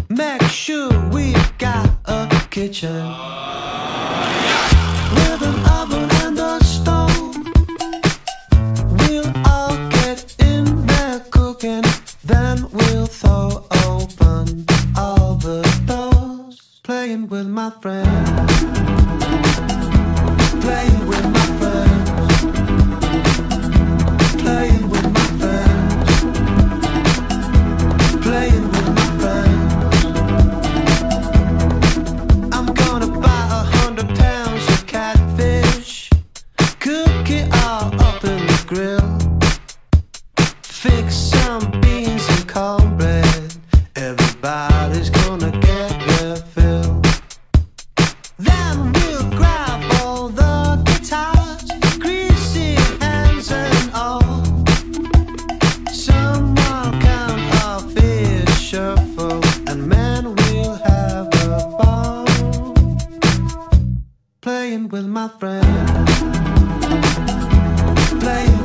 Make sure we got a kitchen with an oven and a stove. We'll all get in there cooking, then we'll throw open all the doors. Playing with my friends, playing with my friends, playing with my friends, playing with my friends. I'm gonna buy 100 pounds of catfish, cook it all up in the grill, fix some beans and cornbread. Everybody's gonna get their fill. Then we'll grab all the guitars, greasy hands and all. Someone count off his shuffle, and man, we'll have a ball. Playing with my friends, playing